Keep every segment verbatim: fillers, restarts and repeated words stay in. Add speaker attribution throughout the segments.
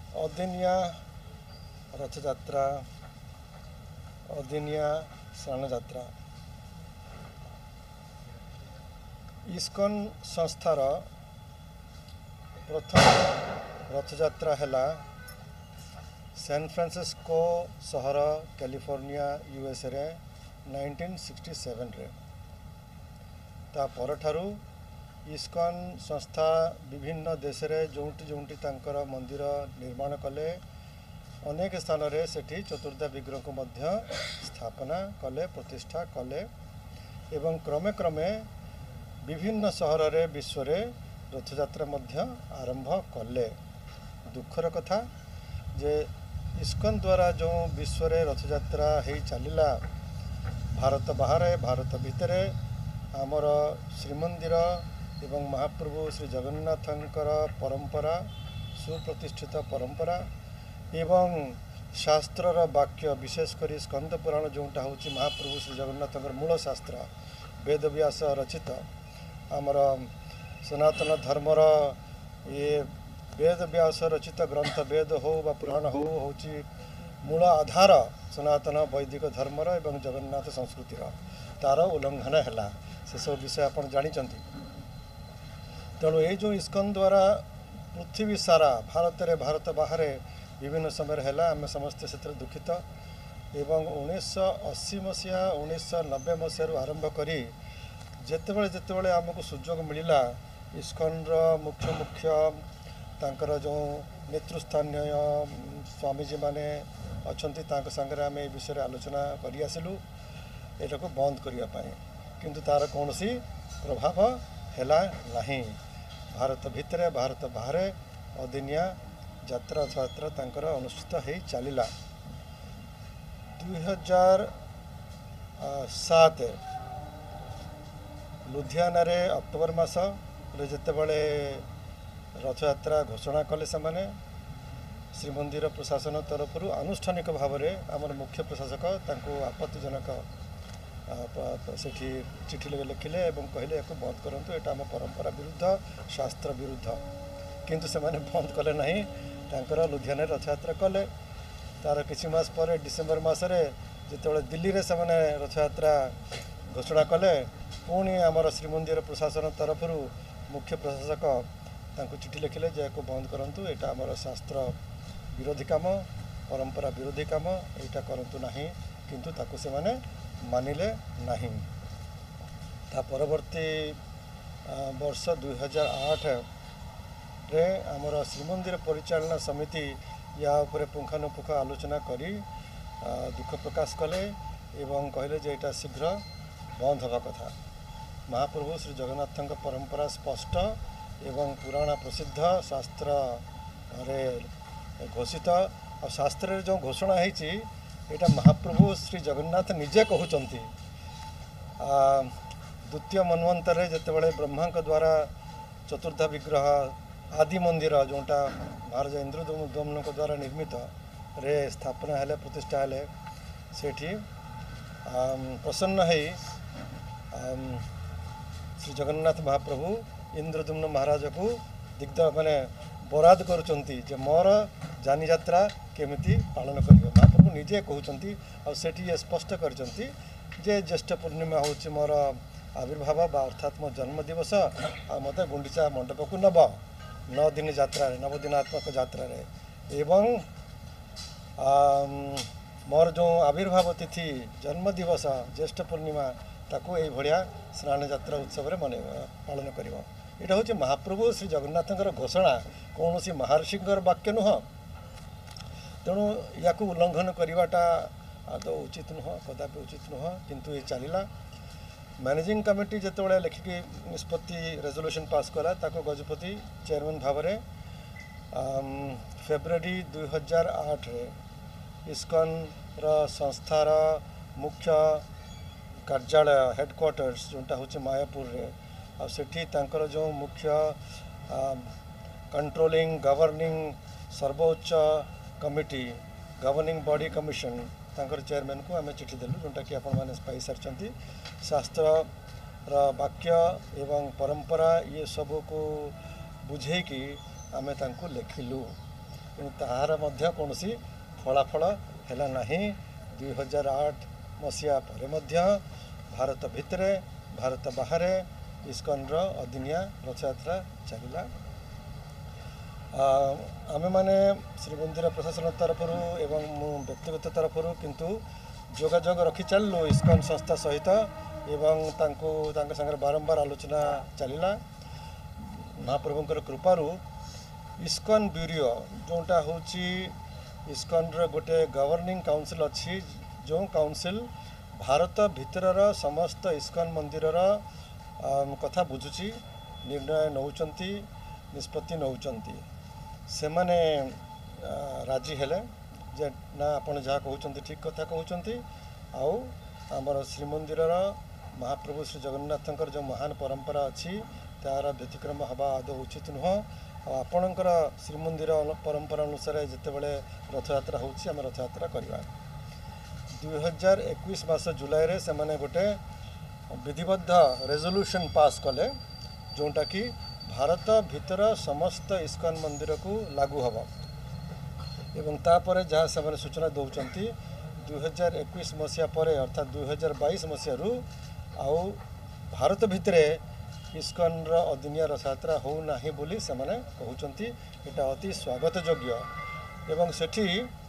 Speaker 1: अदिनिया रथयात्रा अदिनिया स्नान यात्रा इस्कन संस्थार प्रथम रथयात्रा है सैन फ्रांसिस्को सहर कैलिफोर्निया यूएसए रे नाइंटीन सिक्सटी सेवन रे ता परठारु इस्कन संस्था विभिन्न देश रे जोंटी जोंटी तांकर मंदिर निर्माण कले अनेक स्थान रे सेठी चतुर्धा विग्रह को मध्य स्थापना कले प्रतिष्ठा कले एवं क्रमे क्रमे विभिन्न सहर रे विश्व रे रथयात्रा मध्य आरंभ कले। दुखर कथा जे इस्कन द्वारा जो विश्व रे रथयात्रा हे चलिला भारत बाहर भारत भितर आमर श्रीमंदिर एवं महाप्रभु श्री जगन्नाथंकर परंपरा सुप्रतिष्ठित परंपरा एवं शास्त्रर वाक्य विशेषकर स्कंद पुराण जोटा हूँ महाप्रभु श्री जगन्नाथंकर मूल शास्त्र वेद व्यास रचित आमर सनातन धर्मर ये वेद व्यास रचित ग्रंथ वेद हो बा पुराण हो हूँ मूल आधार सनातन वैदिक धर्मर एवं जगन्नाथ संस्कृतिर तार उल्लंघन है से सब विषय आप जानते। तेणु ये जो इस्कन द्वारा पृथ्वी सारा भारत रे भारत बाहर विभिन्न समय है आम समस्ते से दुखित एवं उन्नीस अशी मसीहा उन्नीस नब्बे मसीह आरंभ करी जितेबले जितेबले आमको सुजोग मिलला इस्कन मुख्य मुख्य तांकर जो नेतृस्थानीय स्वामीजी माने अच्छी सागर आम विषय आलोचना करी आसिलु एटा को बंद करने किंतु तार कौन सी प्रभाव हैला नहीं। भारत भितर भारत बाहर अदिनिया यात्रा यात्रा तांकर अनुष्ठित हो चलला दुई हजार सात लुधियाना रे अक्टोबर मास जितेबले रथयात्रा घोषणा कले से श्रीमंदिर प्रशासन तरफ आनुष्ठानिक भाव में आमर मुख्य प्रशासक तांको आपत्तिजनक सेठी चिठी लिखिले एवं कहले या बंद करूँ यहाँ आम परंपरा विरुद्ध शास्त्र विरुद्ध किंतु से माने बंद कले नहीं तांकर लुधियाना रथयात्रा कले तार किछि मास पर डिसेम्बर मासरे जितेबाला दिल्ली रे से रथयात्रा घोषणा कले पुणी आमर श्रीमंदिर प्रशासन तरफ मुख्य प्रशासक तांको चिठी लिखिले जे को बंद करूँ यहाँ आमर शास्त्र विरोधी काम परंपरा विरोधी काम यहाँ करूँ ना किंतु ताको से माने मानिले नहीं। ता परवर्ती वर्ष दुई हजार आठ रे आमर श्रीमंदिर परिचालना समिति या उपरे पुंखानुपुख आलोचना करी दुख प्रकाश कले एवं कहले जे एटा शीघ्र बंद होगा कथा। महाप्रभु श्री जगन्नाथ परंपरा स्पष्ट एवं पुराण प्रसिद्ध शास्त्र रे घोषित और शास्त्र रे जो घोषणा है एटा महाप्रभु श्री जगन्नाथ निजे कहते द्वितीय मनवंतर जितेबाला ब्रह्मा द्वारा चतुर्धा विग्रह आदि मंदिर जोटा महाराज इंद्रदम्न द्वारा निर्मित रे स्थापना है प्रतिष्ठा है सेठी प्रसन्न है श्री जगन्नाथ महाप्रभु इंद्रदम्न महाराज को दिग्ध माने बराद करुँचे जे मोर जानी यात्रा केमिति पालन कर महाप्रभु निजे कहते और सेठी ये स्पष्ट करछंती जे ज्येष्ठ पूर्णिमा हूँ मोर आविर्भाव बा अर्थात मो जन्म दिवस आ मत गुंडीचा मंडप को नब नौ दिन यात्रा नवदिनात्मक यात्रा एवं मोर जो आविर्भाव तिथि जन्म दिवस ज्येष्ठ पूर्णिमा ताकू यही भाया स्नान यात्रा उत्सव मन पालन कर यहाँ हूँ महाप्रभु श्री जगन्नाथंकर घोषणा कौन सी महर्षिंकर वाक्य नुह तेणु या उल्लंघन करवाटा आदौ उचित नुह कदापि उचित नुह किंतु ये चलला मैनेजिंग कमिटी जितेबाला लिखिकी निष्पत्ति रेजोल्यूशन पास कला ताको गजपति चेयरमैन भाव में फेब्रुआरी दुई हजार आठ रे इस्कन संस्थार मुख्य कार्यालय हेडक्वार्टर्स जोटा हूँ मायापुर रे और सेठी तांकर जो मुख्य कंट्रोलिंग गवर्निंग सर्वोच्च कमिटी गवर्निंग बॉडी कमिशन तांकर चेयरमैन को आम चिठी देलु जोटा कि आपण माने पाई सारचंती शास्त्र वाक्य एवं परंपरा ये सब को बुझे कि आमे तांको लिखिलु कि ताहार मध्य कौनसी फलाफल हैला नहीं। दुई हजार आठ मसीहा पर मध्य भारत भितर भारत बाहर इस्कन रो अदिनिया रथयात्रा चलला। आम मैंने श्रीमंदिर प्रशासन तरफ एवं व्यक्तिगत तरफ किंतु जोगाजोग रखी चलू इस्कन संस्था सहित एवं तांको तांके संगे बारंबार आलोचना चलला। महाप्रभुंकर कृपारू इस्कन ब्यूरो जोटा हूँ इस्कन गोटे गवर्निंग काउंसिल अच्छी जो काउंसिल भारत भितर समस्त इस्कन मंदिर कथा बुझुची निर्णय नौचंती निष्पत्ति नौचंती से माने राजी हेले जे ना आपण जहाँ कहते ठीक कथा कहते आउ आमर श्रीमंदिर महाप्रभु श्री जगन्नाथंकर जो महान परंपरा अच्छी तार व्यतिक्रम हवा आदौ उचित नुह। आपणकर श्रीमंदिर परंपरा अनुसार जितेबाला रथयात्रा होची आम रथयात्रा करवा। दुई हजार इक्कीस मास जुलाई रे से माने गोटे विधिबद्ध रेजोल्यूशन पास कले जोटा कि भारत भितर समस्त इस्कन मंदिर को लागू हम एवं तापर जहाँ से सूचना दौरान दुई हजार इक्कीस मसीहा पर अर्थात दुई हजार बैश मसीह आउ भारत भितर इस्कन अदिनिया रथयात्रा हो नाही बोली से माने कहउचंती। एटा अति स्वागत योग्य एवं सेठी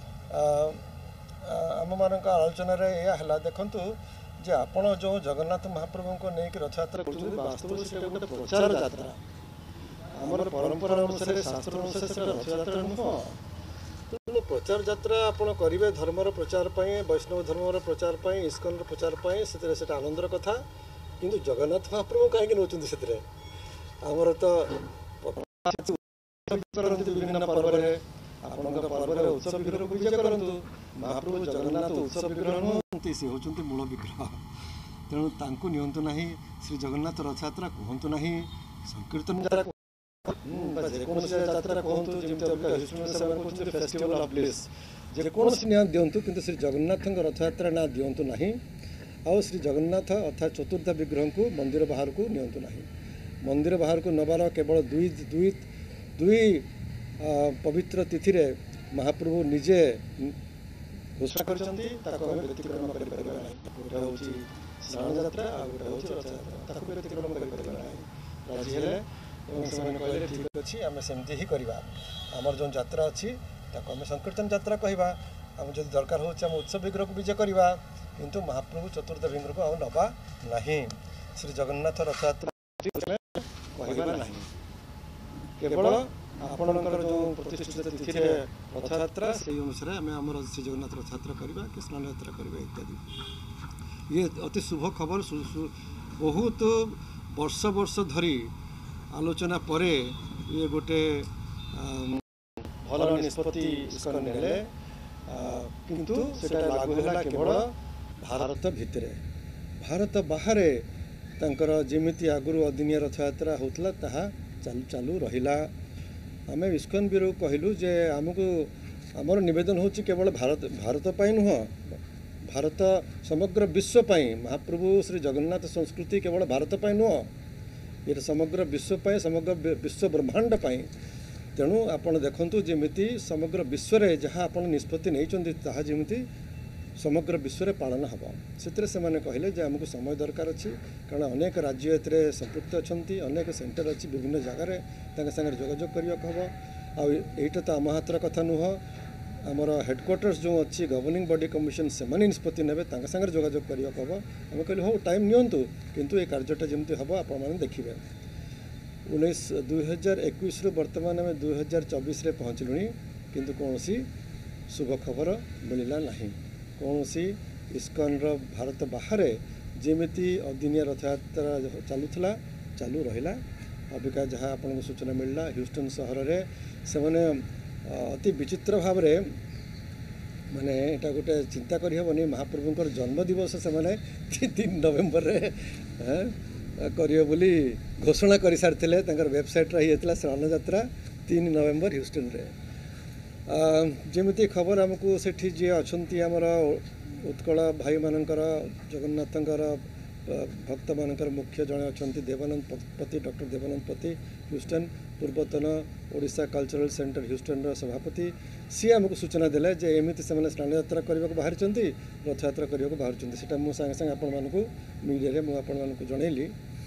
Speaker 1: आम मानक आलोचना रे या हला देखंतु जे आपण जो जगन्नाथ महाप्रभु को नेक रथयात्रा करछन वास्तव से गोटे प्रचार यात्रा हमर परंपरा अनुसार शास्त्र अनुसार रथयात्रा नुह। तो प्रचार यात्रा आपण करिवे धर्मर प्रचार पई वैष्णव धर्मर प्रचार पई इस्कन प्रचार पई सेते सेटा आनंदर कथा किंतु जगन्नाथ महाप्रभु कहीं नौचंदी से आमर तो विभिन्न पर्व पर्व उत्सव विग्रह पूजा करूँ महाप्रभु जगन्नाथ उत्सव विग्रह नुहति सी होती मूल विग्रह तेणु तांको नियंतु नहीं श्री जगन्नाथ रथयात्रा कहतु नहीं संकीर्तन जेकोसी यात्रा कहतु फेस्टिवल ऑफ ब्लिस जेकोसी ना दिंतु किंतु श्री जगन्नाथ रथयात्रा ना दिंतु नहीं। आउ श्री जगन्नाथ अर्थात चतुर्थ विग्रह को मंदिर बाहर को नियंतु नहीं। मंदिर बाहर को नबार केवल दुई दुई दुई पवित्र तिथि रे महाप्रभु निजे घोषणा करछंती ताको हम व्यतिक्रम करि परबा नै। गोटा होची स्नान यात्रा आ गोटा होची रथयात्रा ताको व्यतिक्रम करि परबा नै। राजी हेले एवं ସେମାନେ କହିଲେ ठीक अछि आमे सेमती ही करबा हमर जो यात्रा अछि ताको हम संकीर्तन यात्रा कहबा हम जदि दरकार होची हम उत्सव विग्रह को विजय करबा किंतु महाप्रभु चतुर्थ विग्रह को आउ नबा नहीं। श्री जगन्नाथ रथयात्रा कहबा नहीं केवल आपणकर जो प्रतिष्ठित तिथि रे रथयात्रा से अनुसार आम आम श्री जगन्नाथ रथयात्रा करबा कि स्नान यात्रा करबा इत्यादि। ये अति शुभ खबर बहुत वर्ष वर्ष धरी आलोचना परे ये गोटे भल निष्पत्ति इस्कन नेले किंतु सेटा लागू होला केवल भारत भितर भारत बाहर तांकर जेमिति आगुरु अदिनिया रथयात्रा होतला ताहा चालू चालू रहिला। आम इस्कन ब्यूरो कहलु जे आमको आमर निवेदन होची केवल भारत भारत पाई नुह भारत समग्र विश्व पाई महाप्रभु श्री जगन्नाथ संस्कृति केवल भारत पाई नुह ये समग्र विश्व पाई समग्र विश्व ब्रह्मांड पाई। तेणु आपण देखंतु जेमिति समग्र विश्व रे जहाँ आपण निष्पत्ति नहीं ताहा जेमिति समग्र विश्व रे पालन हम से कहले जे आमको समय दरकार अच्छी कारण अनेक राज्य ए संपृक्त अच्छा अनेक सेंटर अच्छी विभिन्न जगार सागर जोगाजोग करने आईटा तो आम हाथर कथा नुह आमर हेडक्वार्टर्स जो अच्छी गवर्निंग बॉडी कमिशन से निष्पत्ति ने सागर जोगाजोग करने हम आम कहलु हो टाइम नियंतु किंतु ये कार्यटा जमी हम आपण देखिए उन्नीस दुई हजार एक बर्तमान आम दुई हजार चौबीस पहुँचलु किंतु कौन शुभ खबर मिलला नहीं। कौन सी इस्कन भारत बाहर जेमिति अदिनिया रथयात्रा चलुला चालू रहा अबिका जहाँ आपको सूचना मिलला ह्यूस्टन सहर में से मैंने अति विचित्र भाव में माने एटा गोटे चिंता करहबनी महाप्रभुंकर जन्मदिवस से मैंने तीन नवेम्बर करियो बोली घोषणा कर सारी वेबसाइट रही स्नान यात्रा तीन नवेम्बर ह्यूस्टन रे जमीती खबर आमको सेठी जी अच्छा आमर उत्कल भाई मानकर जगन्नाथंकर भक्त मानकर मुख्य जड़े अच्छा देवानंद पति डॉक्टर देवानंद पति ह्यूस्टन पूर्वतन ओडिशा कल्चरल सेंटर ह्यूस्टन सभापति सी आमको सूचना देले जे एमती से स्नान यात्रा करने को बाहर रथ यात्रा करने को बाहर से मुझे सागे आपण मानू मीडिया मुझे आपण मानू जनइली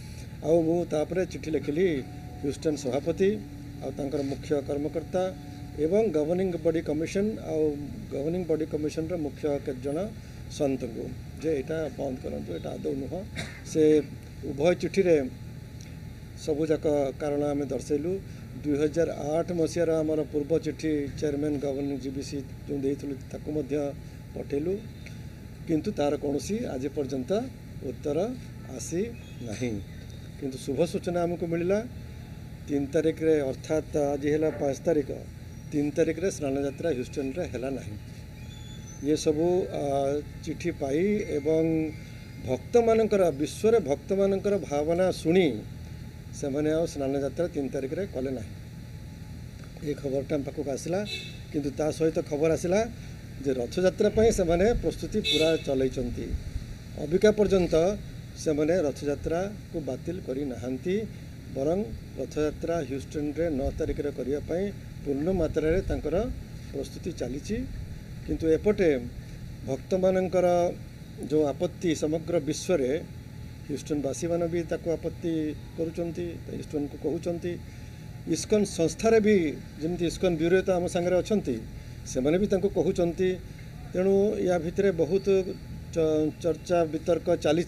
Speaker 1: आउे चिठी लिखिली ह्यूस्टन सभापति आर मुख्य कर्मकर्ता एवं गवर्निंग बॉडी कमिशन आउ गवर्निंग बॉडी कमिशन रो मुख्य केत जन संत को जे एटा बंद करंतु एटा आदौ नुह से उभय चिठी रे सबुजाक कारण आम दर्शेलु दुई हजार आठ मसीहार आमर पूर्व चिठी चेयरमैन गवर्निंग जीबीसी जो देलु पठेलु किंतु तार कौन आज पर्यंत उत्तर आसी नहीं किंतु शुभ सूचना आमको मिलला तीन तारिख रे अर्थात आज है पाँच तारिख तीन तारिख रे स्नान यात्रा ह्यूस्टन रे हैला नहीं ये सबू चिठी पाई एवं भक्त मानकर विश्व भक्त मानकर भावना शुणी से मैंने आ स्नान यात्रा तीन तारिख रे कले ना ये खबरटा पाखक आसला किंतु ता सहित खबर आसला जे रथ यात्रा से मैंने प्रस्तुति पूरा चलती अबिका पर्यंत से मैंने रथ यात्रा को बातिल करी नहांती बरं रथ यात्रा ह्यूस्टन रे नौ तारिख रे करिया पई पूर्ण मात्रा रे तांकर प्रस्तुति चली किंतु एपटे भक्त मानकर जो आपत्ति समग्र विश्व रे ह्यूस्टनवासी मैंने भी ताको आपत्ति करुचंती ह्यूस्टन को कहउचंती इस्कन संस्थारे भी जमती इस्कन ब्यूरो तो आम सांगे अच्छी से मैंने भी ताको कहउचंती तेणु या भितरे बहुत चर्चा वितर्क चली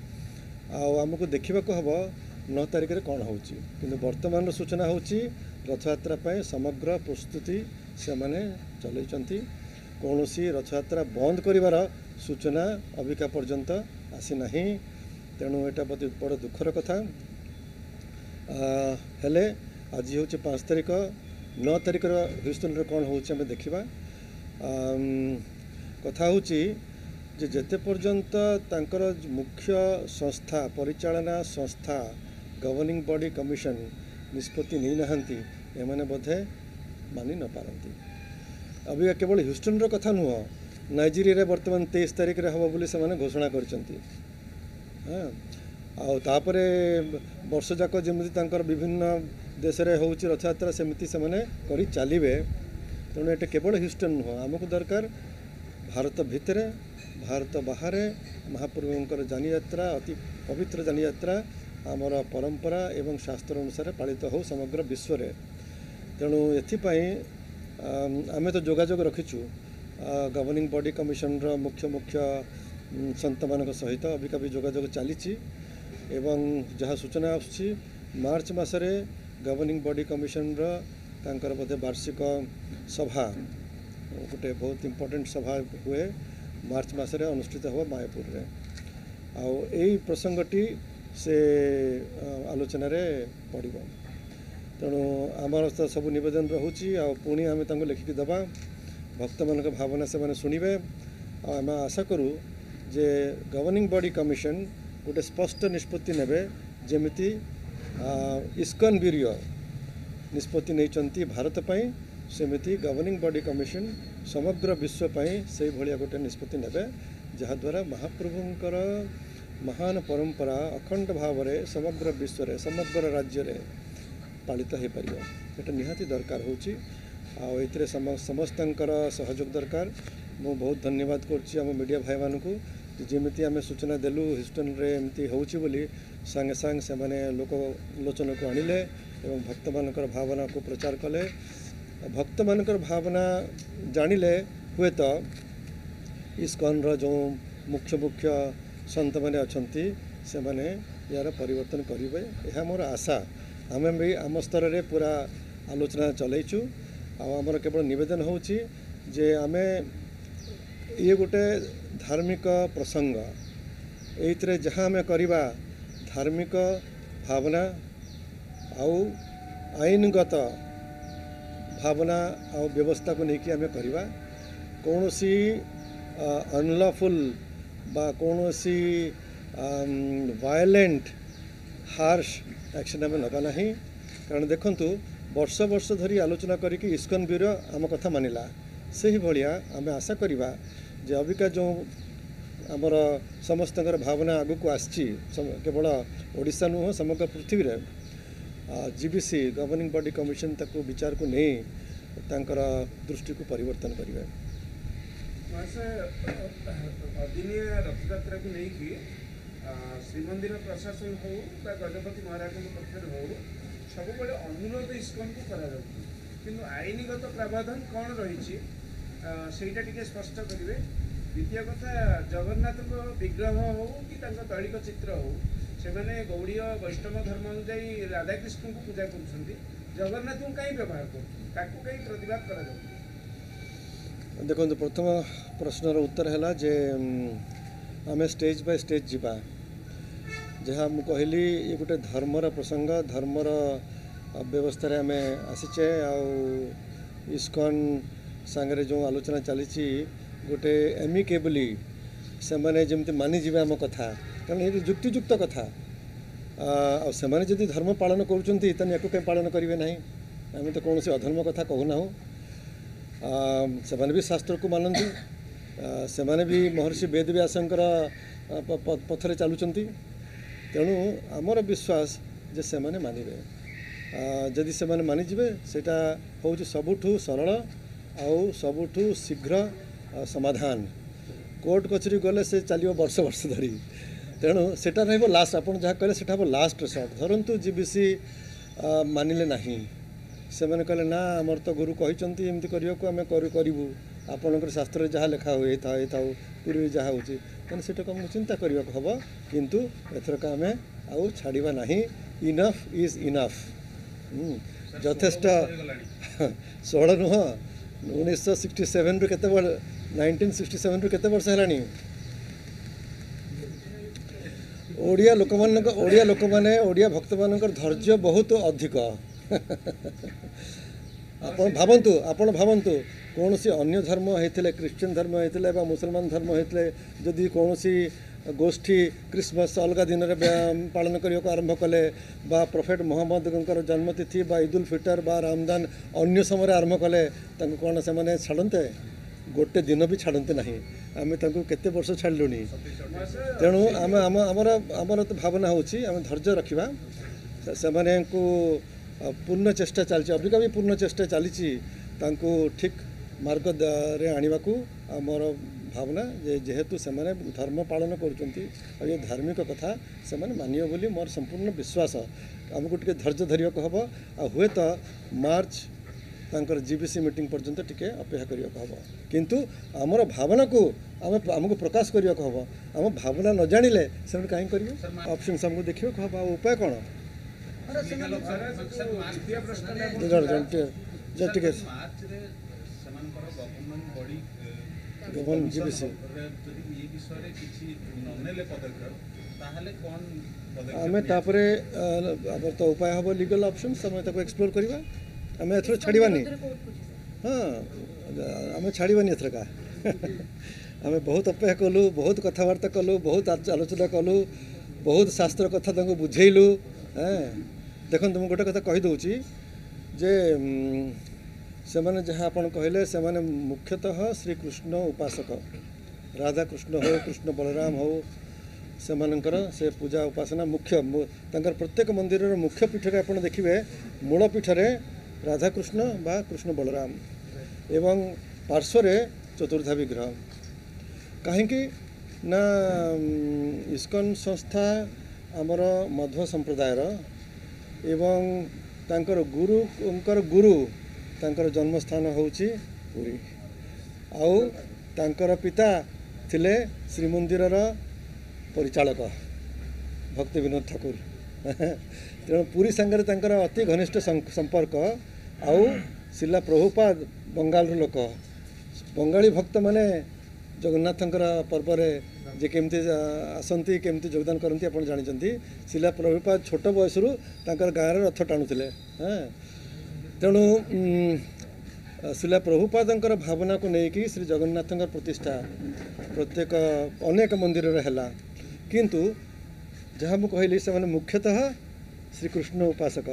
Speaker 1: आमको देखा हम नौ तारिख रे कौन हो कि वर्तमान सूचना हो रथ यात्रा समग्र प्रस्तुति से मैंने चलती कौन सी रथ यात्रा बंद करिवार सूचना अबिका पर्यंत आसी नहीं तेणु एटा बड़ दुखर कथा हेले आज हूँ पाँच तारिख नौ तारिख ह्यूस्टन रे कौन हो देखा कथा हूँ जे जेते पर्यंत तांकर मुख्य संस्था परिचालना संस्था गवर्निंग बॉडी कमिशन निष्पत्ति नहीं नहांती एमाने बोधे मानि न पारंती अभी केवल ह्यूस्टन रो कथा नुह नाइजीरिया वर्तमान तेईस तारिख रे हबो बोली से माने घोषणा करचंती हाँ आ तापरे वर्ष जाक जमी तांकर विभिन्न देश रे होउची रथ यात्रा सेमिति से माने करी चलिबे तेणु एटा केवल ह्यूस्टन नुह आमको दरकार भारत भितर भारत बाहर महाप्रभुंकर जानी यात्रा अति पवित्र जानी यात्रा आमर परंपरा एवं शास्त्र अनुसार पालित हो समग्र विश्व रे तेणु एथिपाई आमे तो जोगाजोग रखीचु गवर्निंग बॉडी कमिशन रो मुख्य मुख्य संत मान सहित अबिका भी जोगाजोग चली एवं जहाँ सूचना आसुची मार्च मासरे गवर्निंग बॉडी कमिशन रो तांकर बोधे वार्षिक सभा गोटे बहुत इम्पोर्टेंट सभा हुए मार्च मासरे अनुष्ठित हो मायापुर रे आउ एई प्रसंगटी से आलोचना रे पड़िबो तेणु आमर तो सब निवेदन रोची आ पुणी आम लिखिक दबा भक्त मान भावना से मैंने शुणे आम आशा करूँ जे गवर्निंग बॉडी कमिशन गोटे स्पष्ट निष्पत्ति नेबे जेमिति इस्कन ब्यूरो निष्पत्ति नहीं भारत पई सेमिति गवर्निंग बॉडी कमिशन समग्र विश्वपाई से भाया गोटे निष्पत्ति नेबे जहाद्वारा महाप्रभुंकर महान परंपरा अखंड भाव में समग्र विश्व रे समग्र राज्य रे पालित हो पार ये निहाती दरकार होती समस्त सहयोग दरकार मु बहुत धन्यवाद करुच्ची आम मीडिया भाई मानू जमीती आम सूचना देलु ह्यूस्टन रे एमती होउची बोली सांगे सांग से माने लोक लोचन को आनिले एवं भक्त मानकर भावना को प्रचार कले भक्त मानकर भावना जानिले हुए तो इस्कन रो जो मुख्य मुख्य संत मैंने अच्छी से माने यार परिवर्तन करेंगे यह मोर आशा आम भी आम स्तर रे पूरा आलोचना चलैचु आमर केवल निवेदन होची जे आमे ये गोटे धार्मिक प्रसंग ये जहाँ आम करवा धार्मिक भावना आउ आईनगत भावना आ व्यवस्था को लेकिन आम करवा कौन सी अनलॉफुल बा कौन सी वायलेंट हार्श एक्शन आम नवा ना कारण देखंतु वर्ष वर्ष धरी आलोचना करिकी इस्कन ब्यूरो आम कथा मानिला से ही भाया आम आशा करवा जे अबिका जो आमर समस्त भावना आगु को आसी केवल ओडिशा नुह समग्र पृथ्वी रे जीबीसी गवर्निंग बॉडी कमिशन ताको विचार को नहीं तांकर दृष्टि को परिवर्तन करेंगे।
Speaker 2: अदिनिया रथयात्रा को लेकिन श्रीमंदिर प्रशासन हो गजपति महाराज पक्ष हो सब अनुरोध इस्कन को करा किंतु आईनगत प्रावधान कौन रही से स्पष्ट करेंगे। द्वितीय कथा जगन्नाथ विग्रह हो कि दैलिक चित्र हो से गौड़ीय वैष्णव धर्म अनुजाई राधाकृष्ण को पूजा कर जगन्नाथ को कहीं व्यवहार कर प्रतिवाद कर
Speaker 1: देखो प्रथम प्रश्नर उत्तर है जे आम स्टेज बाय स्टेज जीवा जहाँ मुझे कहली ये गोटे धर्मर प्रसंग धर्मर व्यवस्था आम आसीचे आस्कन सांगे जो आलोचना चली गोटे एमिकेबली से मैंने जमी मानिजे आम कथा कारण ये जुक्तियुक्त कथा आ जदि धर्म पालन करुँच कहीं पालन करेंगे ना आम तो कौन अधर्म कथा कहूना से भी शास्त्र को मानती से भी महर्षि वेद व्यासंकर पथरे चलुंट तेणु आमर विश्वास जे से मानवे जदि से मानिजे सेटा हूँ सबुठु सरल आउ सबुठु शीघ्र समाधान कोर्ट कचेरी गले से चलो वर्ष वर्ष धरी तेणु सेटा रही लास्ट आप जहाँ कहले सेटा हम लास्ट रिसोर्ट धरतु जीबीसी मानिले नहीं से मैंने कहले ना आमर तो गुरु कहते एमती करने को आम करूँ आपणकर शास्त्र जहाँ लेखा हुए था थाऊ पूर्वी जहाँ हो से आमको चिंता करने को हम किंतु एथरक आम आउ छाड़ा ना इनफ इज इनफ यथेष्ट षोल नुह उन्नीस सिक्सटी सेवेन रु केते नाइंटीन सिक्सटी सेवेन रु केते वर्ष है ओडिया लोक ओडिया लोक मैंने ओडिया भक्त मान धैर्य बहुत अधिक आपण भावतु आपण भावतु कौन सी अन्य धर्म होते क्रिश्चियन धर्म होते मुसलमान धर्म होते जदि कौन सी गोष्ठी क्रिसमस अलग दिन में पालन करने को आरंभ कले बा प्रोफेट मोहम्मद जन्मतिथि बा ईद उल फितर बा रमजान अन्य समय आरंभ कले कौन से मैंने छाड़ते गोटे दिन भी छाड़ते ना आम केते वर्ष छाड़लुनी तेणु आम आम आमर आमर तो भावना होची आम धैर्य रखा से पूर्ण चेष्टा चलती अबिका भी पूर्ण चेष्टा चली ठीक मार्ग रे आने को आमर भावना जे जेहेतु से धर्म पालन कर धार्मिक कथा से मानियो बोली मोर संपूर्ण विश्वास आमको टे धैर्य धरिया को हम आ हुए तो मार्च तांकर जीबीसी मीटिंग पर्यंत टिके अपेक्षा करिया को हम किंतु आमर भावना को आम आमको प्रकाश करिया को हम आम भावना न जानिले से कहीं करिए ऑप्शंस हमको देखियो को हम उपाय कौन गवर्नमेंट जीबीसी आम तापर आम तो उपाय हम लीगल ऑप्शन आम एक्सप्लोर करवा आम एथर छाड़वानी हाँ आम छाड़वानी एथर का आम बहुत अपेक्षा कलु बहुत कथबार्ता कलु बहुत आलोचना कलु बहुत शास्त्र कथा बुझेलु हाँ देखो मुझे गोटे कथा कहीदे जे से मैंने जहाँ आपन कहले से मैंने मुख्यतः श्रीकृष्ण उपासक राधा कृष्ण हो कृष्ण बलराम हो से मानकर से पूजा उपासना मुख्य तंकर प्रत्येक मंदिर मुख्य पीठ रे आपन देखिए मूल पीठ रे राधा कृष्ण बा कृष्ण बलराम एवं पार्श्व चतुर्धा विग्रह कहीं ना इस्कन संस्था आमर मध्व संप्रदायर एवं तांकर गुरु उनकर गुरु तांकर जन्मस्थान होची पुरी आउ तांकर पिता थिले श्रीमंदिर परिचालक भक्ति विनोद ठाकुर तेणु पुरी सांगे तांकर अति घनिष्ठ संपर्क आउ शिला प्रभुपाद बंगाल लोक बंगाली भक्त माने जगन्नाथंकर पर्व जे केमती आसती केमती योगदान करती आप जानते शिला प्रभुपाद छोट बयस गाँव रथ टाणुले हाँ तेणु शिला प्रभुपादंकर भावना को लेकिन श्री जगन्नाथ प्रतिष्ठा प्रत्येक अनेक मंदिर है किंतु जहाँ मुझे कहली से मुख्यतः श्रीकृष्ण उपासक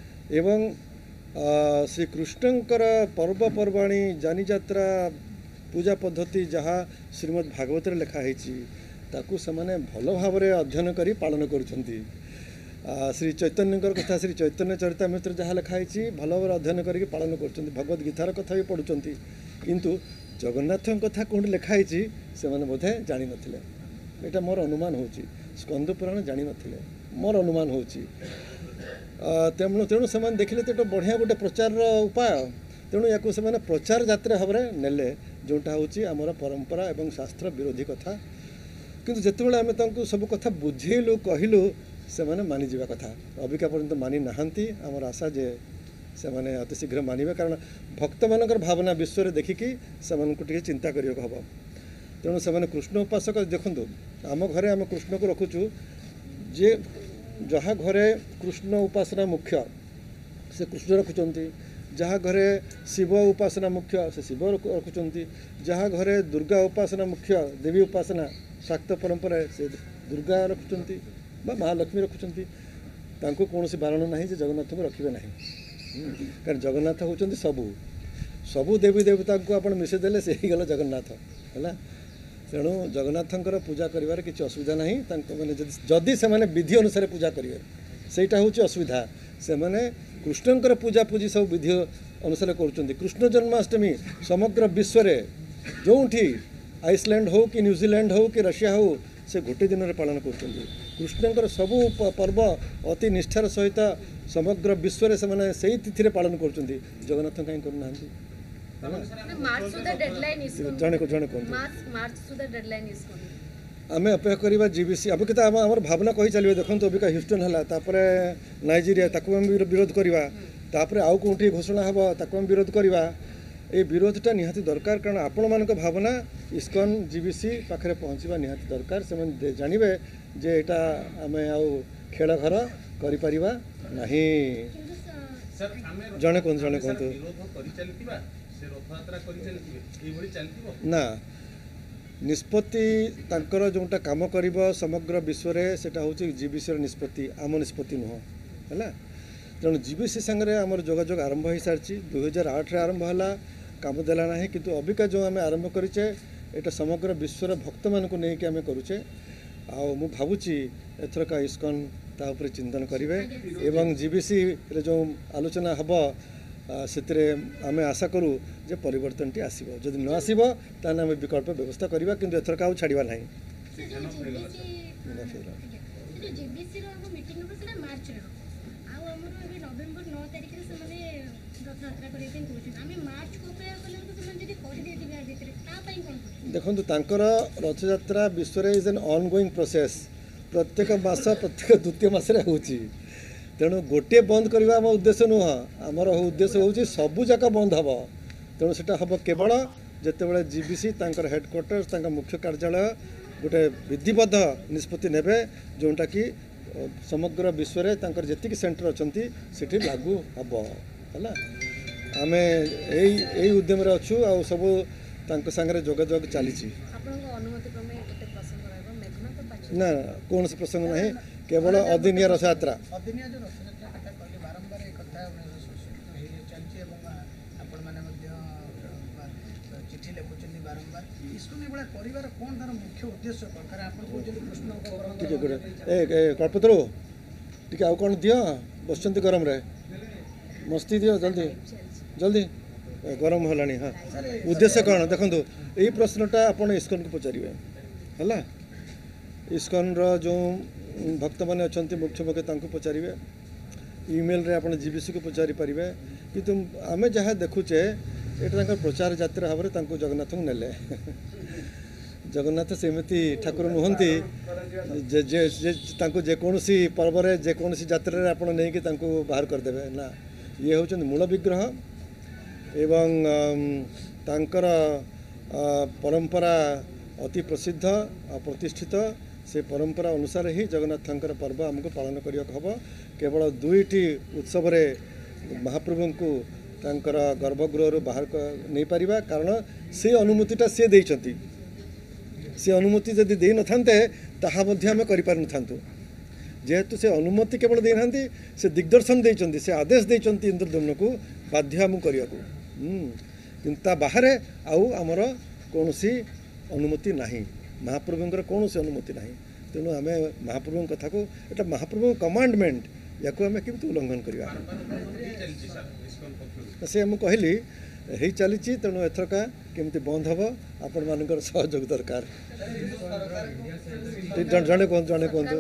Speaker 1: एवं श्रीकृष्णंकर पर्वपर्वाणी जानी जात्रा पूजा पद्धति जहाँ श्रीमद् भागवत लिखाही ताकू से भल भाव अध्ययन कर पालन करुँच श्री चैतन्य कथा श्री चैतन्य चरितामृत जहाँ लिखाही भल भाव अध्ययन करके पालन कर भगवद गीतार कथा भी पढ़ुं किंतु जगन्नाथ कथा कौन लिखाही से बोधे जान नथिले यहाँ मोर अनुमान हो स्कंद पुराण जान नथिले मोर अनुमान हो तेणु तेणु से देखिले तो बढ़िया गोटे प्रचार उपाय तेणु या प्रचार यात्रा भाव में नेले जोटा हूँ आमर परंपरा एवं शास्त्र विरोधी कथा किंतु जितेबाला आम सब कथा बुझेलु कहलु से मानिजा कथा अबिका पर्यंत मानि नाहांती आमर आशा जे से माने अति शीघ्र मानिबे कारण भक्त मानकर भावना विश्व में देखिकी से चिंता करियो हम तेणु से कृष्ण उपासक देखु आम घरे आम कृष्ण को रखुचु जे जहाँ घरे कृष्ण उपासना मुख्य से कृष्ण रखुंट जहाँ घरे शिव उपासना मुख्य से शिव रखुंट जहाँ घरे दुर्गा उपासना मुख्य देवी उपासना शाक्त परंपरा से दुर्गा रखुंट महालक्ष्मी रखुंट तांको कौन बारण ना जगन्नाथ को रखिए ना कारण जगन्नाथ होती सबू सबू देवी देवता को आप मिसेदेले से ही गला जगन्नाथ है तेणु जगन्नाथंकर पूजा करिवार किसी असुविधा नहीं माने जदि से माने विधि अनुसार पूजा करेंगे सेटा हूँ असुविधा से माने कृष्णंकर पूजा पूजी सब विधि अनुसार करुँच कृष्ण जन्माष्टमी समग्र विश्व में जो आइसलैंड हो कि न्यूजीलैंड हो कि रशिया हो से गोटे दिन में पालन कर कृष्णंकर सबू पर्व अति निष्ठार सहित समग्र विश्व में से सही तिथि पालन कर जगन्नाथ कहीं करना जड़े को जड़े आम अपेक्षा करवा जीबीसी अब कि आम भावना कही चलिए देखो अबिका ह्यूस्टन है नाइजीरिया ताकू आम विरोध करवा तापर आउ कौटी घोषणा हम ताकू आम विरोध करवा ये विरोधटा निहाती दरकार कारण आपण मान भावना इस्कन जीबीसी पाखे पहुँचवा निहाती दरकार से जानवे जे एटा आम आउ खेल घर करिपरिबा नहीं जड़े कहतु जड़े कहतु ना निष्पत्ति तांकर जोटा काम करिब समग्र विश्व में सेटा हूँ जीबीसी निष्पत्ति आम निष्पत्ति नुह है तेणु जीबीसी सांगे आमर जोगाजोग आरंभ हो सारी दुई हजार आठ आरंभ है काम देला ना किंतु अबिका जो आम आरंभ करेचे एटा समग्र विश्वर भक्त मान को लेकिन आम करुचे आउ भावुची एथरका इस्कन तापर चिंतन करेंगे एवं जीबीसी रे जो आलोचना हम से आम आशा करूँ जे परिवर्तन टी आसो जदि न आसो ताने आम विकल्प व्यवस्था करवा किंतु एथरका आउ छाड़वा ना देखो तांकर रथयात्रा विश्व is an ongoing process प्रत्येक मास प्रत्येक द्वितीय मसरे होची तेणु गोटे बंद करवा आम उद्देश्य नुह आमर उद्देश्य हूँ सबू जाक बंद हम तेणु से हम केवल जितेबाला जीबीसी तांकर हेडक्वार्टर्स तांकर मुख्य कार्यालय गोटे विधिबद्ध निष्पत्ति नेबे जोटा कि समग्र विश्व में तांकर जेतिक सेंटर अच्छी सेठी लागू हम है आम यही उद्यम अच्छु आ सब सांगे जोगाजोग चली ना कौन से प्रसंग ना केवल अदिनिया रथयात्रा कल्पतरु टी आउ कौन दियो बस गरम रे मस्ती दियो जल्दी जल्दी गरम है हाँ उद्देश्य कौन देखो यही प्रश्नटा आप इस्कन को पचारे है इस्कन जो भक्त मैंने अच्छा मुख्य मुख्य पचारे इमेल रे आप जीबीसी को पचारि पारे कि आम जहाँ देखुचे ये प्रचार यात्रा भाव में जगन्नाथ को नेले जगन्नाथ सेमती ठाकुर नुहंती जे जे जेकोसी पर्व जेकोसी यात्रा आप नहीं बाहर करदे ना ये हूँ मूल विग्रह एवं तांकर परंपरा अति प्रसिद्ध प्रतिष्ठित से परंपरा अनुसार ही जगन्नाथंकर पर्व आमको पालन करिया हम केवल दुईटी उत्सव रे महाप्रभु को तांकर गर्भगृह बाहर नहीं पारिबा कारण से अनुमतिटा से देइछंती से अनुमति जदि दे न थांते ताहा मध्ये आमे करि पार न थांतु जेहेतु से अनुमति केवल दे नांती से दिग्दर्शन देइछंती से आदेश देइछंती इंद्रदम्न को बाध्य आम करिया को किंतु ता बाहर आउ आमर कौन सी अनुमति नहीं महाप्रभुंकर कौन सी अनुमति नहीं तेणु आम महाप्रभु कथा को एटा महाप्रभु कमांडमेंट या आम केमती उल्लंघन करवा से मुझे कहली हो चली तेणु एथरका केमती बंद हम आपण मान सहयोग दरकार जड़े कहतु जड़े कहतु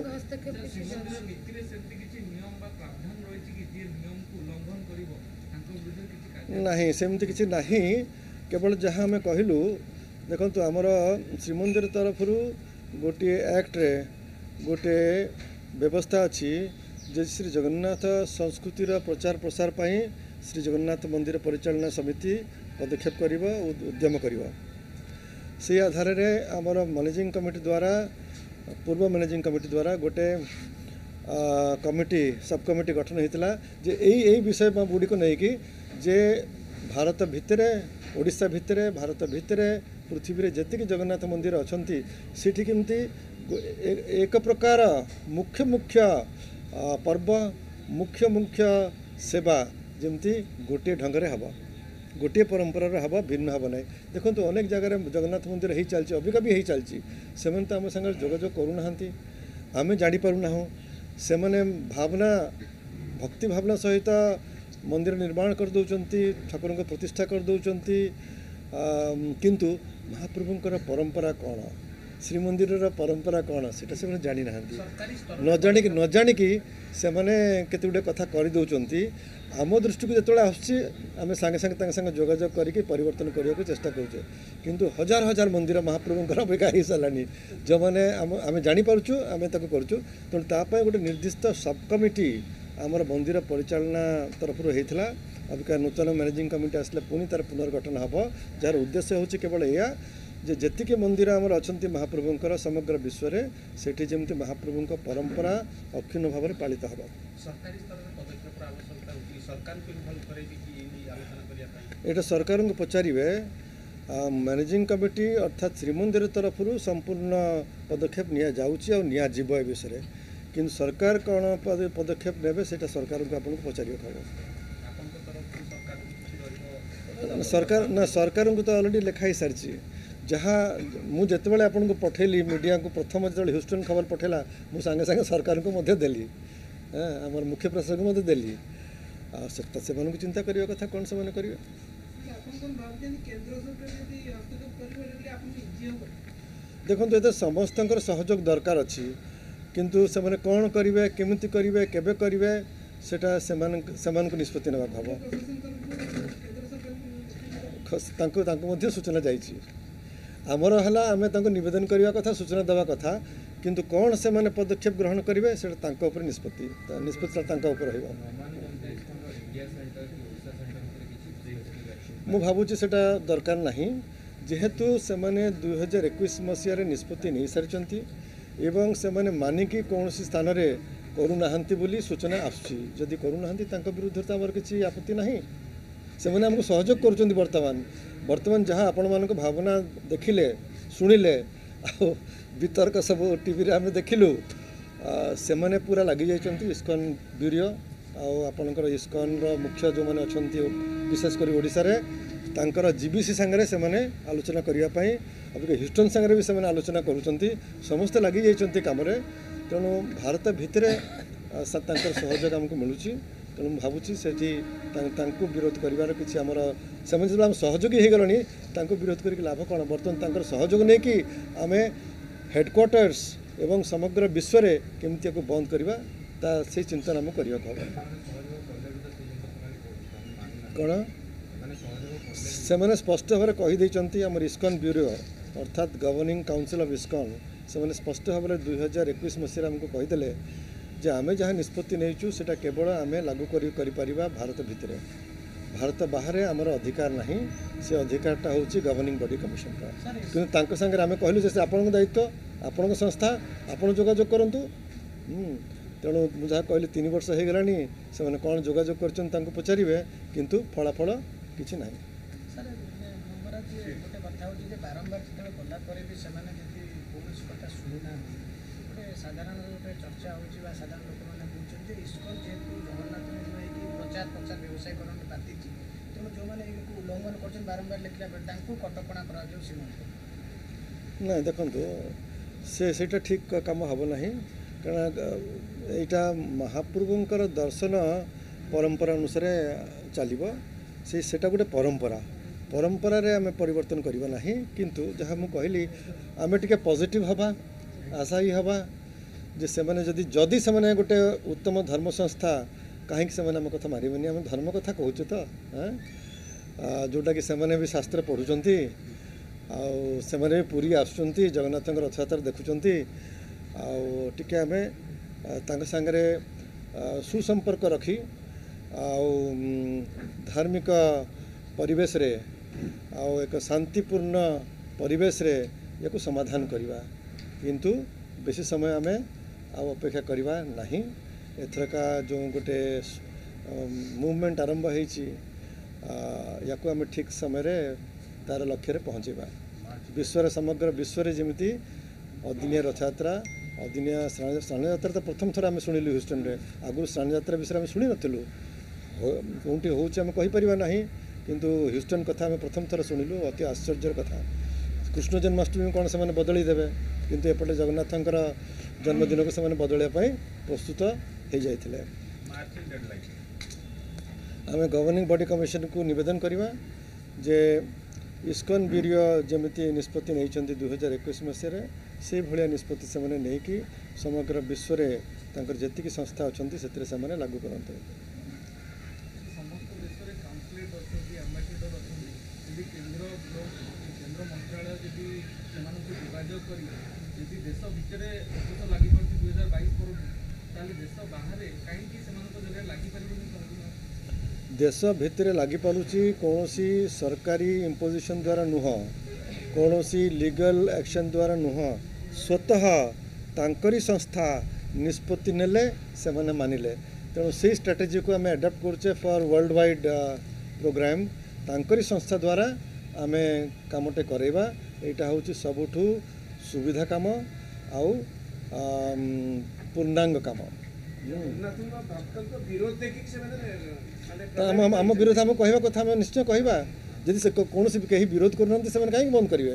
Speaker 1: नहीं सेमती किसी नहीं केवल जहाँ आम कहलु देखु आमर श्रीमंदिर तरफ गोटे एक्ट रे गोटे व्यवस्था अच्छी जे श्री जगन्नाथ संस्कृतिर प्रचार प्रसार पाई श्री जगन्नाथ मंदिर परिचालना समिति पदक्षेप करिबा उद्यम करिबा से आधार रे आमर मैनेजिंग कमिटी द्वारा पूर्व मैनेजिंग कमिटी द्वारा गोटे कमिटी सब कमिटी गठन होता जे यही यही विषय गुड़िक नहीं कि जे भारत भितर ओडिशा भितर भारत भितर पृथ्वी रे जतिक जगन्नाथ मंदिर अछंती सेठी केमती एक प्रकार मुख्य मुख्य पर्व मुख्य मुख्य सेवा जमती गोटे ढंग हम गोटे परंपरार हम भिन्न हम ना देखो तो अनेक जगह जगन्नाथ मंदिर हो चलती अबिका भी हो चलती से तो आम सागर जोगाजोग करूना आम जापारूना से भावना भक्ति भावना सहित मंदिर निर्माण कर दौरान ठाकुर को प्रतिष्ठा कर दौरान किंतु महाप्रभुंकर परंपरा कौन श्रीमंदिर परंपरा कौन से से जानी ना न जाणी न जाणिकी से केते गुडे कथा कर दौरान आम दृष्टि को जो आम सांगे सांगे सांगे जोगाजोग करके परिवर्तन करने को चेष्टा करुचे किंतु हजार हजार मंदिर महाप्रभुंकर अपेक्षा हो सारानी जो मैंने आम जापारु आम करुचु तेणु तापाई गोटे निर्दिष्ट सब कमिटी आमर मंदिर परिचालना तरफ होता अबिका नूतन मैनेजिंग कमिटी आसले पुणी तार पुनर्गठन हम जार उद्देश्य हूँ केवल या जे जेतिके मंदिर आमर अच्छा महाप्रभुंकर समग्र विश्व में सेठी जमती महाप्रभुंक परंपरा अक्षुण्ण भाव में पालित हम एटा सरकार को पचारे मैनेजिंग कमिटी अर्थात श्रीमंदिर तरफ संपूर्ण पदक्षेप नि जाऊँगी और निया जीव ए विषय किंतु सरकार कौन पदक्षेप ने सरकार को आपको पचार सरकार ना सरकार को तो अलरेडी लिखाई सारी जहाँ मुझे आपन को पठेली मीडिया को प्रथम जो ह्यूस्टन खबर पठेला मुझे सांगे सांगे सरकार को मध्य देली आमर मुख्य प्रशासक को मध्य देली से चिंता करने कथा कौन से मैंने करेंगे देखो ये समस्त सहयोग दरकार अच्छी किंतु से मैंने कौन करेंगे केमिति करेंगे केबे करेंगे सेटा से निष्पत्ति ना भाव तांको सूचना जाइए आमर है आम नवेदन करने कथा सूचना देवा कथा किंतु कौन से मैंने पदक्षेप ग्रहण करेंगे से निष्पत्ति निष्पत्ति मु भावुची सेटा दरकार नहीं जेहेतु से मैंने दुई हजार एक मसीह निष्पत्ति नहीं सारी एवं से मैंने मानिकी कौन सी स्थान में करूना बोली सूचना आसुची जदि करूना विरुद्ध तो आमर किसी आपत्ति नहीं से मैंने आमको सहयोग कर बर्तमान बर्तमान जहाँ आपण मान भावना देखिले शुणिले वितर्क सब टीवी रे आम देखिलु से मैंने पूरा लगी जाइए इस्कन ब्यूरो आपणकर इस्कन मुख्य जो मैंने अच्छा विशेषकर ओडिशा रे तांकर जीबीसी सांगे से मैंने आलोचना करने अबिका ह्यूस्टन सांगे भी से आलोचना करुँच समस्ते लगी जाइए कम तेणु भारत भितर सहयोग आमको मिलूँ तेणु भावुची से विरोध कर किसी आमर से आम सहयोगी हो गलानी विरोध कर लाभ कौन बर्तमान सहयोग नहीं कि आम हेडक्वार्टर्स एवं समग्र विश्व में केमती को बंद करवा से चिंतन आम करने कौन से मैंने स्पष्ट भाव में कहीदे आम इस्कन ब्यूरो अर्थात गवर्निंग काउंसिल ऑफ इस्कन से स्पष्ट भाव में दुई हजार एक मसीह आमको कहीदे जे आमे जहाँ निष्पत्ति नहीं से केवल आम लागू कर भारत भितर भारत बाहर आमर अधिकार नहीं से अधिकारटा हूँ गवर्निंग बॉडी कमिशन का किंतु सांगे आम कहलु जैसे आपण दायित्व आपण संस्था आपण जोगाजोग करूँ तेणु मुझे कहली तीन वर्ष हो गलानी से मैंने कौन जोगाजोग कर पचारे किंतु फलाफल किसी ना
Speaker 3: साधारण गोटे चर्चा हो साधारण लोक मैंने कहते इस्कन जेहेतु जगन्नाथ प्रचार प्रचार व्यवसाय करते बाती तेणु जो मैंने ଉଲ୍ଲଂଘନ କରୁଛନ୍ତି ବାରମ୍ବାର ଲେଖିଲା ବେଳେ ତାଙ୍କୁ କଟକଣା କରାଯାଉ ଶ୍ରୀମନ୍ଦିର
Speaker 1: ନା ଦେଖନ୍ତୁ ସେ ସେଇଟା ଠିକ୍ କାମ ହେବ ନାହିଁ କାରଣ ଏଇଟା ମହାପ୍ରଭୁଙ୍କର ଦର୍ଶନ ପରମ୍ପରା ଅନୁସାରେ ଚାଲିବ ସେ ସେଇଟା ଗୋଟେ ପରମ୍ପରା ପରମ୍ପରାରେ ଆମେ ପରିବର୍ତ୍ତନ କରିବା ନାହିଁ କିନ୍ତୁ ଯାହା ମୁଁ କହିଲି ଆମେ ଟିକେ ପଜିଟିଭ୍ ହେବା ଆଶାୟୀ ହେବା ଯେ ସେମାନେ ଯଦି ଯଦି ସେମାନେ ଗୋଟେ ଉତ୍ତମ ଧର୍ମ ସଂସ୍ଥା କାହିଁକି ସେମାନେ ଆମ କଥା ମାରିବେନି ଆମେ ଧର୍ମ କଥା କହୁଛୁ ତ ଯେଉଁଟାକି ସେମାନେ ବି ଶାସ୍ତ୍ର ପଢ଼ୁଛନ୍ତି ଆଉ ସେମାନେ ବି ପୁରୀ ଆସୁଛନ୍ତି ଜଗନ୍ନାଥଙ୍କ ରଥଯାତ୍ରା ଦେଖୁଛନ୍ତି ଆଉ ଟିକେ ଆମେ ତାଙ୍କ ସାଙ୍ଗରେ ସୁସମ୍ପର୍କ ରଖି ଆଉ ଧାର୍ମିକ ପରିବେଶରେ ଆଉ ଏକ ଶାନ୍ତିପୂର୍ଣ୍ଣ ପରିବେଶରେ ୟାକୁ ସମାଧାନ କରିବା କିନ୍ତୁ ବେଶୀ ସମୟ ଆମେ ଆଉ ଅପେକ୍ଷା କରିବା ନାହିଁ ଏଥରକା ଯେଉଁ ଗୋଟେ ମୁଭମେଣ୍ଟ ଆରମ୍ଭ ହେଇଛି ୟାକୁ ଆମେ ଠିକ୍ ସମୟରେ ତାର ଲକ୍ଷ୍ୟରେ ପହଞ୍ଚିବା ବିଶ୍ୱରେ ସମଗ୍ର ବିଶ୍ୱରେ ଯେମିତି ଅଦିନିଆ ରଥଯାତ୍ରା ଅଦିନିଆ ସ୍ନାନଯାତ୍ରା ତ ପ୍ରଥମ ଥର ଆମେ ଶୁଣିଲୁ ହ୍ୟୁଷ୍ଟନରେ ଆଗରୁ ସ୍ନାନଯାତ୍ରା ବିଷୟରେ ଆମେ ଶୁଣିନଥିଲୁ କେଉଁଠି ହେଉଛି ଆମେ କହିପାରିବା ନାହିଁ କିନ୍ତୁ ହ୍ୟୁଷ୍ଟନ କଥା ଆମେ ପ୍ରଥମ ଥର ଶୁଣିଲୁ ଅତି ଆଶ୍ଚର୍ଯ୍ୟର କଥା କୃଷ୍ଣ ଜନ୍ମାଷ୍ଟମୀ କ'ଣ ସେମାନେ ବଦଳେଇ ଦେବେ କିନ୍ତୁ ଏପଟେ ଜଗନ୍ନାଥଙ୍କର ଜନ୍ମଦିନକୁ ସେମାନେ ବଦଳାଇବା ପାଇଁ ପ୍ରସ୍ତୁତ ହୋଇଯାଇଥିଲେ ଆମେ ଗଭର୍ଣ୍ଣିଂ ବଡି କମିଶନକୁ ନିବେଦନ କରିବା ଯେ ଇସ୍କନ ବ୍ୟୁରୋ ଯେମିତି ନିଷ୍ପତ୍ତି ନେଇଛନ୍ତି ଦୁଇ ହଜାର ଏକୋଇଶ ମସିହାରେ ସେଇଭଳିଆ ନିଷ୍ପତ୍ତି ସେମାନେ ନେଇକି ସମଗ୍ର ବିଶ୍ୱରେ ତାଙ୍କର ଯେତିକି ସଂସ୍ଥା ଅଛନ୍ତି ସେଥିରେ ସେମାନେ ଲାଗୁ କରନ୍ତେ
Speaker 4: କେନ୍ଦ୍ର କେନ୍ଦ୍ର ମନ୍ତ୍ରାଳୟ ଯଦି ସେମାନଙ୍କୁ ଯୋଗାଯୋଗ କରି ଯଦି ଦେଶ ଭିତରେ ପ୍ରକୃତ ଲାଗିପାରୁଛି ଦୁଇ ହଜାର ବାଇଶ ପରଠୁ ତାହେଲେ ଦେଶ ବାହାରେ କାହିଁକି ସେମାନଙ୍କ ଜରିଆରେ ଲାଗିପାରିବନି
Speaker 1: ଦେଶ ଭିତରେ ଲାଗିପାରୁଛି କୌଣସି ସରକାରୀ ଇମ୍ପୋଜିସନ୍ ଦ୍ୱାରା ନୁହଁ କୌଣସି ଲିଗାଲ ଆକ୍ସନ୍ ଦ୍ୱାରା ନୁହଁ ସ୍ୱତଃ ତାଙ୍କରି ସଂସ୍ଥା ନିଷ୍ପତ୍ତି ନେଲେ ସେମାନେ ମାନିଲେ ତେଣୁ ସେଇ ଷ୍ଟ୍ରାଟେଜିକୁ ଆମେ ଆଡପ୍ଟ କରୁଛେ ଫର୍ ୱାର୍ଲଡ ୱାଇଡ୍ ପ୍ରୋଗ୍ରାମ୍ ତାଙ୍କରି ସଂସ୍ଥା ଦ୍ୱାରା ଆମେ କାମଟେ କରାଇବା ଏଇଟା ହେଉଛି ସବୁଠୁ ସୁବିଧା କାମ ଆଉ ପୂର୍ଣ୍ଣାଙ୍ଗ କାମ ତ ଆମ ଆମ ବିରୋଧ ଆମେ କହିବା କଥା ଆମେ ନିଶ୍ଚୟ କହିବା ଯଦି ସେ କୌଣସି କେହି ବିରୋଧ କରୁନାହାନ୍ତି ସେମାନେ କାହିଁକି ବନ୍ଦ କରିବେ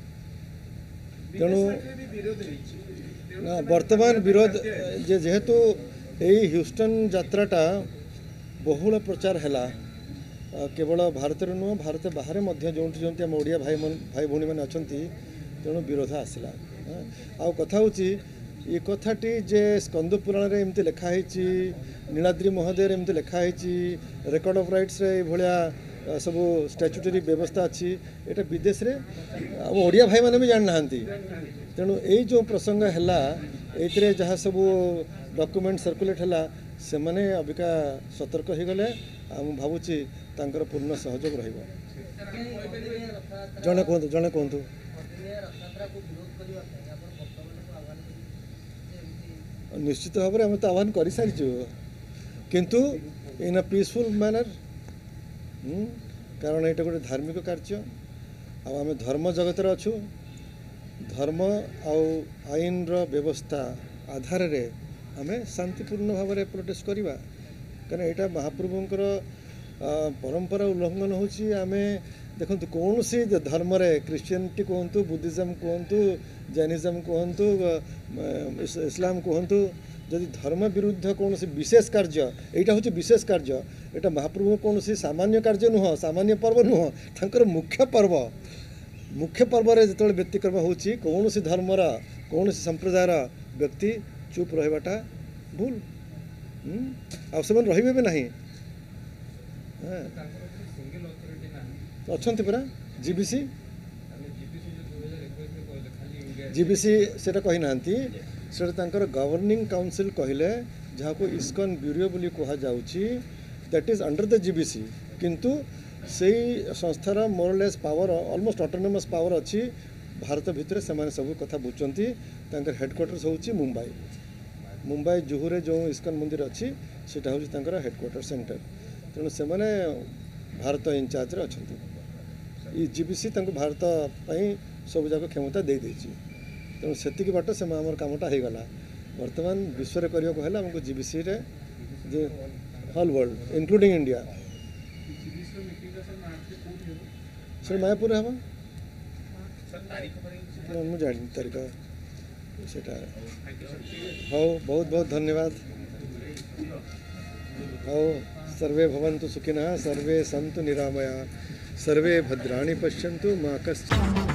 Speaker 1: ତେଣୁ ନା ବର୍ତ୍ତମାନ ବିରୋଧ ଯେ ଯେହେତୁ ଏଇ ହ୍ୟୁଷ୍ଟନ ଯାତ୍ରାଟା ବହୁଳ ପ୍ରଚାର ହେଲା କେବଳ ଭାରତରେ ନୁହଁ ଭାରତ ବାହାରେ ମଧ୍ୟ ଯେଉଁଠି ଯେଉଁଠି ଆମ ଓଡ଼ିଆ ଭାଇ ଭାଇ ଭଉଣୀମାନେ ଅଛନ୍ତି ତେଣୁ ବିରୋଧ ଆସିଲା ଆଉ କଥା ହେଉଛି ଏ କଥାଟି ଯେ ସ୍କନ୍ଦ ପୁରାଣରେ ଏମିତି ଲେଖା ହେଇଛି ନୀଳାଦ୍ରି ମହୋଦୟରେ ଏମିତି ଲେଖା ହେଇଛି ରେକର୍ଡ ଅଫ୍ ରାଇଟ୍ସରେ ଏଇଭଳିଆ ସବୁ ଷ୍ଟାଚ୍ୟୁଟରୀ ବ୍ୟବସ୍ଥା ଅଛି ଏଇଟା ବିଦେଶରେ ଆମ ଓଡ଼ିଆ ଭାଇମାନେ ବି ଜାଣିନାହାନ୍ତି ତେଣୁ ଏଇ ଯେଉଁ ପ୍ରସଙ୍ଗ ହେଲା ଏଇଥିରେ ଯାହା ସବୁ ଡକୁମେଣ୍ଟ ସର୍କୁଲେଟ୍ ହେଲା ସେମାନେ ଅବିକା ସତର୍କ ହୋଇଗଲେ ଆଉ ମୁଁ ଭାବୁଛି ତାଙ୍କର ପୂର୍ଣ୍ଣ ସହଯୋଗ ରହିବ ଜଣେ କୁହନ୍ତୁ ଜଣେ କୁହନ୍ତୁ ନିଶ୍ଚିତ ଭାବରେ ଆମେ ତ ଆହ୍ୱାନ କରିସାରିଛୁ କିନ୍ତୁ ଇନ୍ ଅ ପିସଫୁଲ୍ ମ୍ୟାନର କାରଣ ଏଇଟା ଗୋଟେ ଧାର୍ମିକ କାର୍ଯ୍ୟ ଆଉ ଆମେ ଧର୍ମ ଜଗତରେ ଅଛୁ ଧର୍ମ ଆଉ ଆଇନର ବ୍ୟବସ୍ଥା ଆଧାରରେ ଆମେ ଶାନ୍ତିପୂର୍ଣ୍ଣ ଭାବରେ ପ୍ରୋଟେଷ୍ଟ କରିବା କାରଣ ଏଇଟା ମହାପ୍ରଭୁଙ୍କର ପରମ୍ପରା ଉଲ୍ଲଂଘନ ହେଉଛି ଆମେ ଦେଖନ୍ତୁ କୌଣସି ଧର୍ମରେ ଖ୍ରୀଷ୍ଟିଆନିଟି କୁହନ୍ତୁ ବୁଦ୍ଧିଜମ୍ କୁହନ୍ତୁ ଜୈନିଜମ୍ କୁହନ୍ତୁ ଇସଲାମ କୁହନ୍ତୁ ଯଦି ଧର୍ମ ବିରୁଦ୍ଧ କୌଣସି ବିଶେଷ କାର୍ଯ୍ୟ ଏଇଟା ହେଉଛି ବିଶେଷ କାର୍ଯ୍ୟ ଏଇଟା ମହାପ୍ରଭୁ କୌଣସି ସାମାନ୍ୟ କାର୍ଯ୍ୟ ନୁହଁ ସାମାନ୍ୟ ପର୍ବ ନୁହଁ ତାଙ୍କର ମୁଖ୍ୟ ପର୍ବ ମୁଖ୍ୟ ପର୍ବରେ ଯେତେବେଳେ ବ୍ୟତିକ୍ରମ ହେଉଛି କୌଣସି ଧର୍ମର କୌଣସି ସମ୍ପ୍ରଦାୟର ବ୍ୟକ୍ତି ଚୁପ୍ ରହିବାଟା ଭୁଲ ଆଉ ସେମାନେ ରହିବେ ବି ନାହିଁ ଅଛନ୍ତି ପରା ଜିବିସି ଜିବିସି ସେଇଟା କହିନାହାନ୍ତି ସେଇଟା ତାଙ୍କର ଗଭର୍ଣ୍ଣିଂ କାଉନସିଲ୍ କହିଲେ ଯାହାକୁ ଇସ୍କନ ବ୍ୟୁରୋ ବୋଲି କୁହାଯାଉଛି that is under the GBC କିନ୍ତୁ ସେଇ ସଂସ୍ଥାର more or less power almost autonomous power ଅଛି ଭାରତ ଭିତରେ ସେମାନେ ସବୁ କଥା ବୁଝୁଛନ୍ତି ତାଙ୍କର ହେଡ଼କ୍ୱାର୍ଟର୍ସ ହେଉଛି ମୁମ୍ବାଇ ମୁମ୍ବାଇ ଜୁହୁରେ ଯେଉଁ ଇସ୍କନ ମନ୍ଦିର ଅଛି ସେଇଟା ହେଉଛି ତାଙ୍କର ହେଡ଼କ୍ୱାର୍ଟର ସେଣ୍ଟର ତେଣୁ ସେମାନେ ଭାରତ ଇନଚାର୍ଜରେ ଅଛନ୍ତି ଇ ଜିବିସି ତାଙ୍କୁ ଭାରତ ପାଇଁ ସବୁଯାକ କ୍ଷମତା ଦେଇଦେଇଛି ତେଣୁ ସେତିକି ବାଟ ସେମାନେ ଆମର କାମଟା ହେଇଗଲା ବର୍ତ୍ତମାନ ବିଶ୍ୱରେ କରିବାକୁ ହେଲେ ଆମକୁ ଜିବିସିରେ ଯେ ହଲ୍ ୱାର୍ଲଡ ଇନକ୍ଲୁଡ଼ିଂ ଇଣ୍ଡିଆ ସେ ମାୟାପୁର ହେବ
Speaker 2: ସାର୍ ତାରିଖ ଫାରିଖ
Speaker 1: ମୁଁ ଜାଣିନି ତାରିଖ ସେଟା ହଉ ବହୁତ ବହୁତ ଧନ୍ୟବାଦ ହଉ सर्वे भवन्तु सुखिनः सर्वे सन्तु निरामया सर्वे भद्राणि पश्यन्तु मा कश्चित्